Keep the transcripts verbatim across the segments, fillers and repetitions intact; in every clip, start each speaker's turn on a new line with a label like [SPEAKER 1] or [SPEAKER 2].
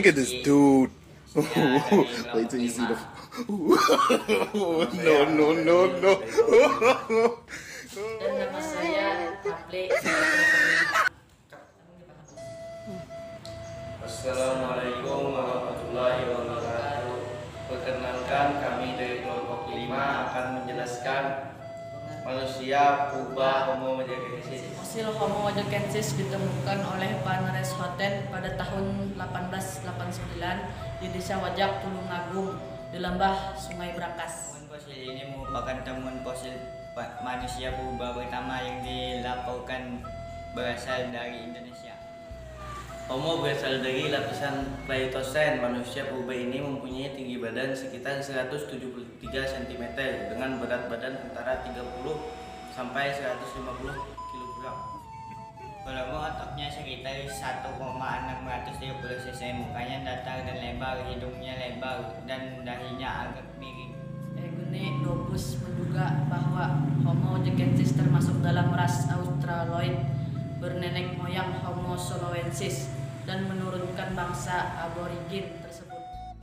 [SPEAKER 1] Look at this dude. Wait till you see the. No, no, no, no.
[SPEAKER 2] Dan nama saya Taple.
[SPEAKER 3] Assalamualaikum warahmatullahi wabarakatuh. Perkenalkan, kami dari kelompok lima akan menjelaskan manusia purba Homo mojakensis.
[SPEAKER 2] Fosil Homo mojakensis ditemukan oleh Paneres Hoten pada tahun delapan belas delapan puluh sembilan di desa Wajak, Tulungagung, di lembah Sungai Brakas.
[SPEAKER 4] Temuan fosil ini merupakan temuan fosil manusia purba pertama yang dilaporkan berasal dari Indonesia.
[SPEAKER 3] Homo berasal dari lapisan Pleistocene. Manusia purba ini mempunyai tinggi badan sekitar seratus tujuh puluh tiga sentimeter dengan berat badan antara tiga puluh sampai seratus lima puluh kilogram.
[SPEAKER 4] Volume otaknya sekitar satu koma enam tiga nol cc, mukanya datar dan lebar, hidungnya lebar, dan dahinya agak miring.
[SPEAKER 2] Eugene Dobus menduga bahwa Homo mojakensis termasuk dalam ras Australoid bernenek moyang Homo soloensis dan menurunkan bangsa aborigin tersebut.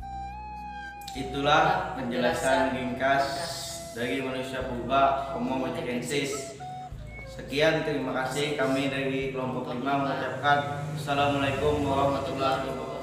[SPEAKER 3] Itulah penjelasan ringkas dari manusia purba Homo mojakensis. Sekian, terima kasih. Kami dari kelompok lima mengucapkan Assalamualaikum warahmatullahi wabarakatuh.